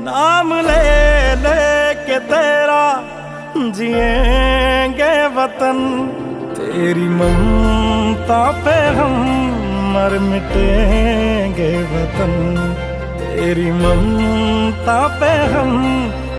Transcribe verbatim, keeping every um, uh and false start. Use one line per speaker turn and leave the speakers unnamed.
नाम ले ले के तेरा जिएंगे वतन, तेरी ममता पे हम मर मिटेंगे वतन, तेरी ममता पे हम